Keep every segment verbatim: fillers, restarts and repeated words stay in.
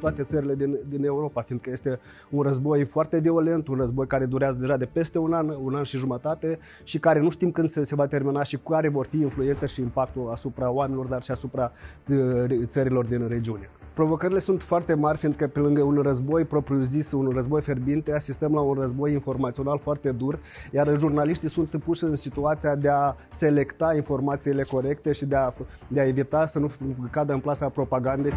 toate țările din, din Europa, fiindcă este un război foarte violent, un război care durează deja de peste un an, un an și jumătate și care nu știm când se, se va termina și care vor fi influența și impactul asupra oamenilor, dar și asupra țărilor din regiune. Provocările sunt foarte mari, fiindcă pe lângă un război propriu-zis, un război fierbinte, asistăm la un război informațional foarte dur, iar jurnaliștii sunt puși în situația de a selecta informațiile corecte și de a, de a evita să nu cadă în plasa propagandei.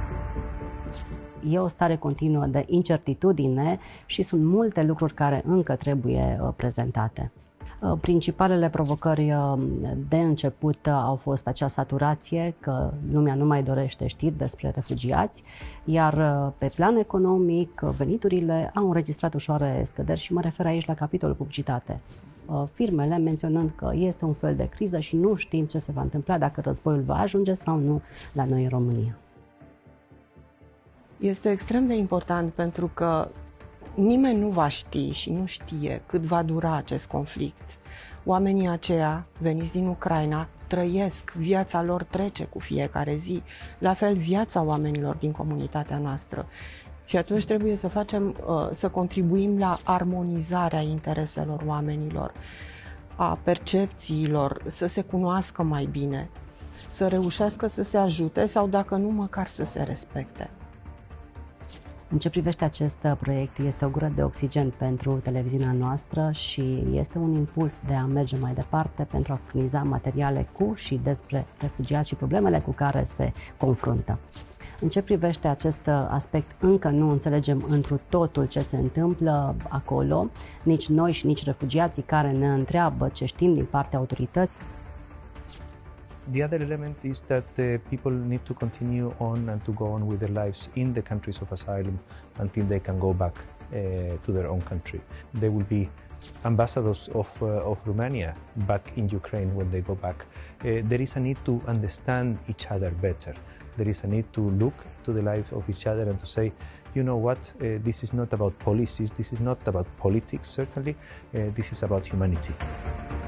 E o stare continuă de incertitudine și sunt multe lucruri care încă trebuie prezentate. Principalele provocări de început au fost acea saturație, că lumea nu mai dorește știri despre refugiați, iar pe plan economic veniturile au înregistrat ușoare scăderi și mă refer aici la capitolul publicitate. Firmele menționând că este un fel de criză și nu știm ce se va întâmpla, dacă războiul va ajunge sau nu la noi în România. Este extrem de important pentru că nimeni nu va ști și nu știe cât va dura acest conflict. Oamenii aceia veniți din Ucraina trăiesc, viața lor trece cu fiecare zi, la fel viața oamenilor din comunitatea noastră. Și atunci trebuie să facem, să contribuim la armonizarea intereselor oamenilor, a percepțiilor, să se cunoască mai bine, să reușească să se ajute sau, dacă nu, măcar să se respecte. În ce privește acest proiect, este o gură de oxigen pentru televiziunea noastră și este un impuls de a merge mai departe pentru a furniza materiale cu și despre refugiați și problemele cu care se confruntă. În ce privește acest aspect, încă nu înțelegem întru totul ce se întâmplă acolo, nici noi și nici refugiații care ne întreabă ce știm din partea autorității. The other element is that the people need to continue on and to go on with their lives in the countries of asylum until they can go back uh, to their own country. They will be ambassadors of, uh, of Romania back in Ukraine when they go back. Uh, there is a need to understand each other better. There is a need to look to the lives of each other and to say, you know what, uh, this is not about policies, this is not about politics, certainly, uh, this is about humanity.